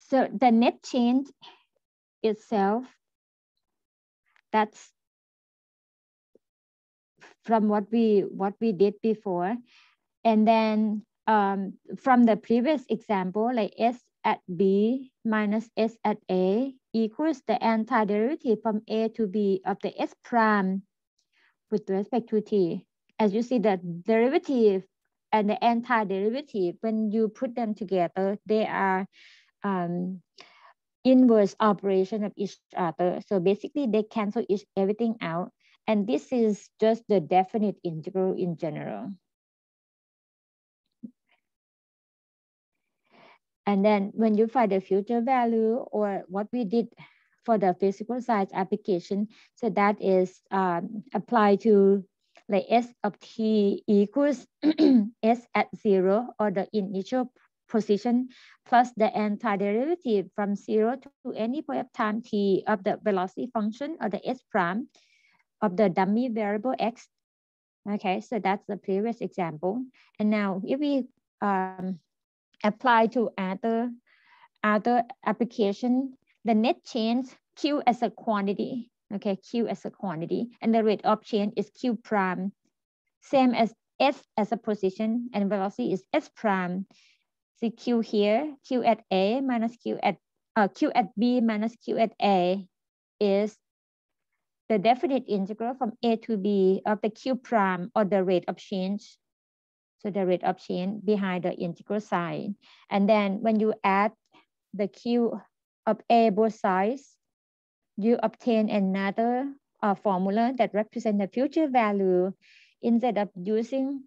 So the net change itself, that's from what we did before. And then from the previous example, like S at B minus S at A equals the antiderivative from A to B of the S prime with respect to T. As you see, the derivative and the antiderivative, when you put them together, they are inverse operation of each other. So basically they cancel everything out. And this is just the definite integral in general. And then when you find the future value, or what we did for the physical science application, so that is applied to like S of T equals S at 0, or the initial position, plus the antiderivative from 0 to any point of time T of the velocity function, or the S prime of the dummy variable X. Okay, so that's the previous example. And now if we apply to other application, the net change Q as a quantity, okay, Q as a quantity, and the rate of change is Q prime, same as S as a position, and velocity is S prime. See Q here, Q at A minus Q at B minus Q at A is the definite integral from A to B of the Q prime, or the rate of change. So the rate of change behind the integral sign. And then when you add the Q of A both sides, you obtain another formula that represents the future value. Instead of using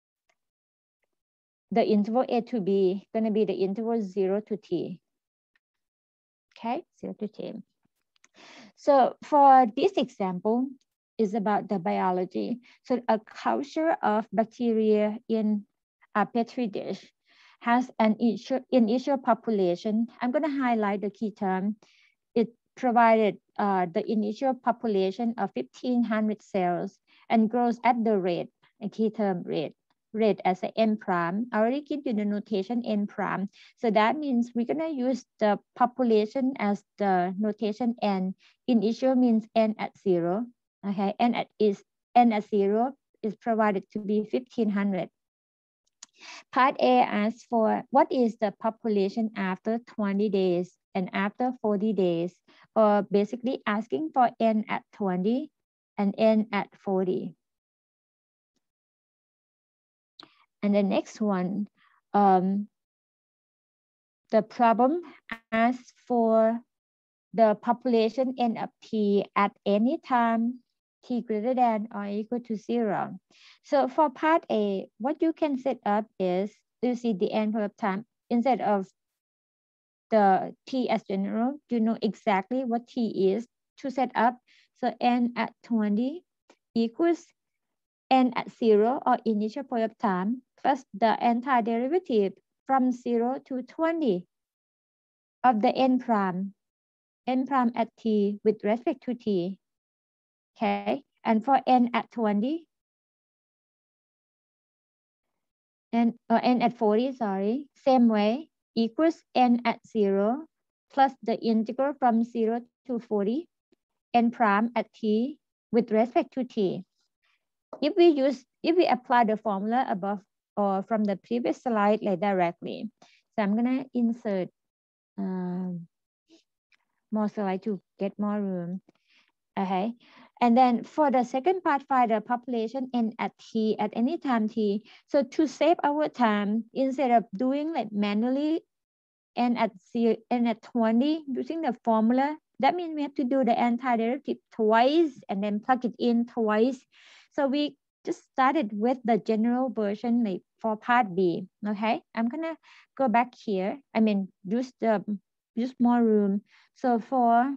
the interval A to B, going to be the interval 0 to T. Okay, 0 to T. So for this example, is about the biology. So a culture of bacteria in a petri dish has an initial population. I'm going to highlight the key term. It provided the initial population of 1,500 cells and grows at the rate, a key term rate as an n prime. I already give you the notation n prime. So that means we're going to use the population as the notation n. Initial means n at 0. Okay, n at 0 is provided to be 1,500. Part A asks for what is the population after 20 days and after 40 days, or basically asking for n at 20 and n at 40. And the next one, the problem asks for the population n of t at any time t greater than or equal to 0. So for part A, what you can set up is, you see the n of time, instead of the t as general, you know exactly what t is to set up. So n at 20 equals n at 0, or initial point of time, plus the antiderivative from 0 to 20 of the n prime at t with respect to t. Okay, and for n at 20, n at 40, sorry, same way, equals n at 0 plus the integral from 0 to 40, n prime at t with respect to t. If we apply the formula above or from the previous slide like directly, so I'm gonna insert more slide to get more room. Okay, and then for the second part, find the population n at t at any time t. So to save our time, instead of doing like manually n at 20 using the formula, that means we have to do the antiderivative twice and then plug it in twice. So we just started with the general version like for part B. Okay, I'm gonna go back here. I mean, use more room. So for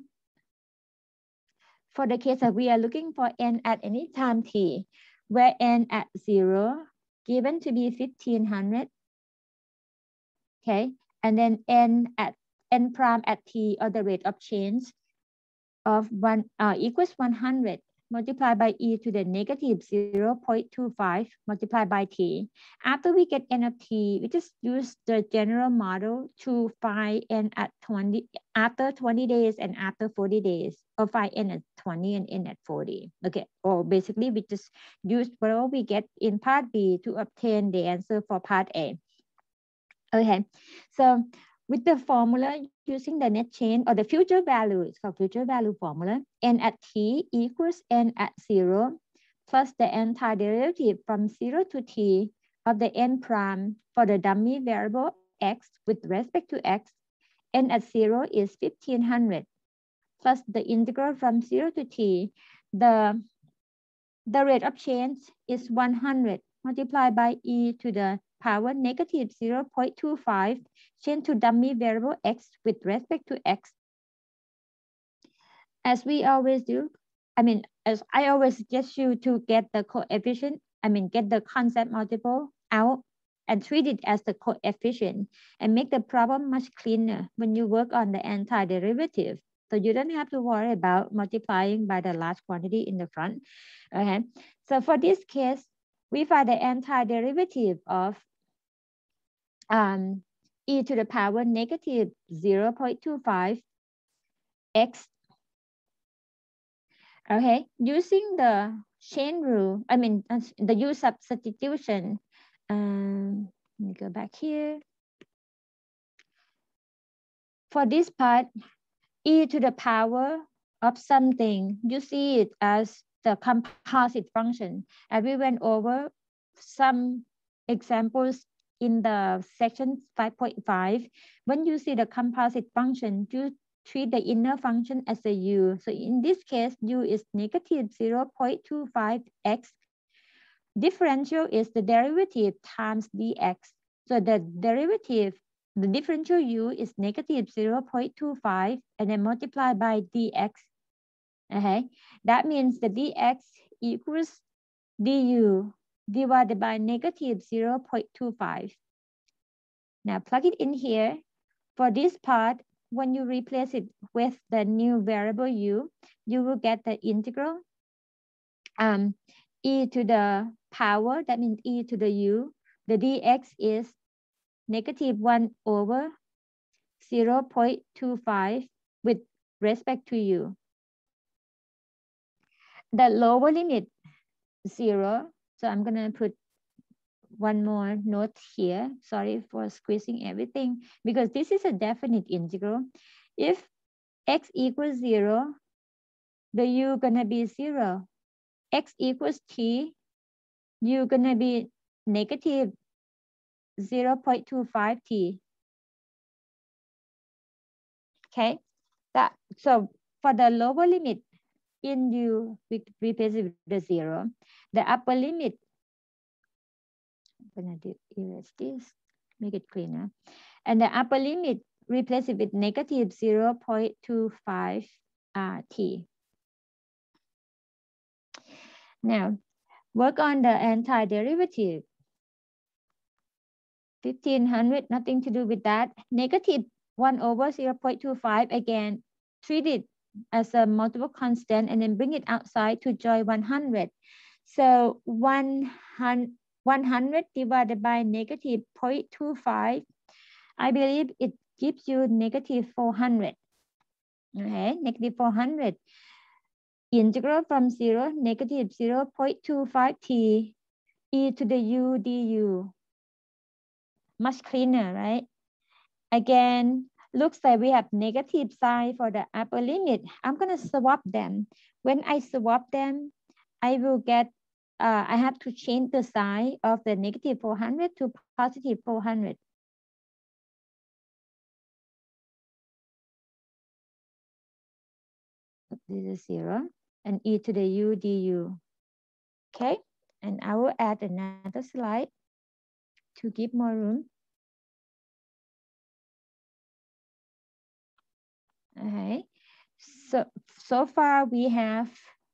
the case that we are looking for n at any time t, where n at 0 given to be 1,500, okay, and then n prime at t, or the rate of change of equals 100. multiplied by e to the negative 0.25 multiplied by t. After we get n of t, we just use the general model to find n at 20, after 20 days and after 40 days, or find n at 20 and n at 40. Okay, or basically we just use whatever we get in part B to obtain the answer for part A. Okay, so with the formula using the net change or the future value, it's called future value formula, n at t equals n at 0 plus the antiderivative from 0 to t of the n prime for the dummy variable x with respect to x. N at 0 is 1500 plus the integral from 0 to t. The rate of change is 100 multiplied by e to the power negative 0.25 change to dummy variable x with respect to x. As we always do, as I always suggest you to get the coefficient, get the concept multiple out and treat it as the coefficient and make the problem much cleaner when you work on the antiderivative. So you don't have to worry about multiplying by the large quantity in the front. Okay. So for this case, we find the antiderivative of e to the power negative 0.25 x. Okay, using the chain rule, the use of substitution. Let me go back here. For this part, e to the power of something, you see it as the composite function. And we went over some examples in the section 5.5. When you see the composite function, you treat the inner function as a u. So in this case, u is negative 0.25x. Differential is the derivative times dx. So the derivative, the differential u is negative 0.25 and then multiplied by dx. Okay, that means the dx equals du divided by negative 0.25. Now plug it in here. For this part, when you replace it with the new variable u, you will get the integral e to the power, that means e to the u. The dx is negative 1 over 0.25 with respect to u. The lower limit 0. So I'm going to put one more note here. Sorry for squeezing everything because this is a definite integral. If x equals 0, the u gonna be 0. X equals t, u gonna be negative 0.25 t. Okay, so for the lower limit in u, we replace it with the 0. The upper limit, I'm gonna erase this, make it cleaner. And the upper limit, replace it with negative 0.25 t. Now, work on the antiderivative. 1500, nothing to do with that. Negative 1 over 0.25, again, treat it as a multiple constant and then bring it outside to join 100. So 100 divided by negative 0.25, I believe it gives you negative 400. Okay, negative 400. Integral from 0, negative 0.25 t e to the u du. Much cleaner, right? Again, looks like we have negative sign for the upper limit. I'm going to swap them. When I swap them, I will get, I have to change the sign of the negative 400 to positive 400. This is 0 and e to the u du. Okay, and I will add another slide to give more room. Okay, so far we have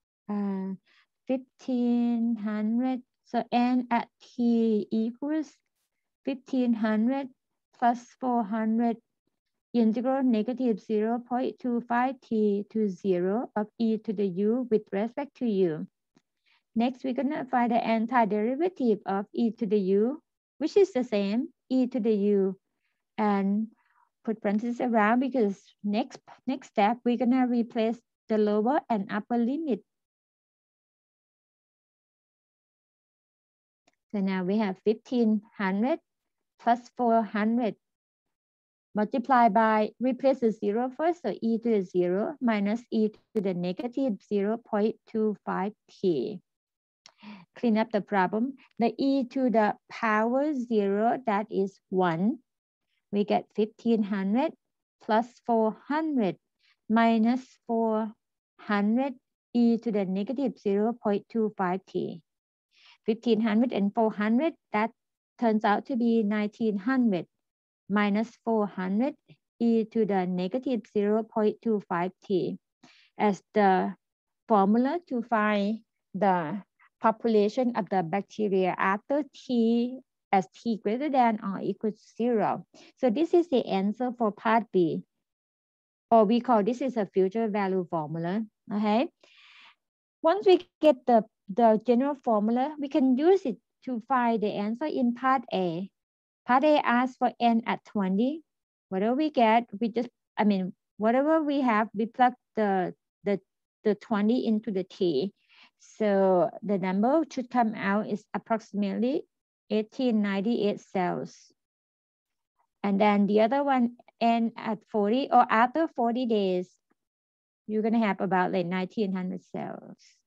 1500. So n at t equals 1500 plus 400 integral negative 0.25t to 0 of e to the u with respect to u. Next, we're going to find the antiderivative of e to the u, which is the same, e to the u, and put parentheses around because next step, we're going to replace the lower and upper limit. So now we have 1500 plus 400 multiplied by, replace the 0 first, so e to the 0 minus e to the negative 0.25t. Clean up the problem. The e to the power 0, that is 1. We get 1500 plus 400 minus 400 e to the negative 0.25t. 1500 and 400, that turns out to be 1900 minus 400 e to the negative 0.25t as the formula to find the population of the bacteria after t as t greater than or equal to 0. So this is the answer for part B, or we call this is a future value formula. Okay. Once we get the general formula, we can use it to find the answer in part A. Part A asks for n at 20. Whatever we get, whatever we have, we plug the 20 into the t. So the number should come out is approximately 1898 cells. And then the other one, n at 40 or after 40 days, you're going to have about like 1900 cells.